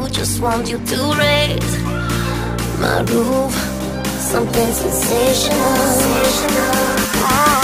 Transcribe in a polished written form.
Just want you to raise my roof, something sensational.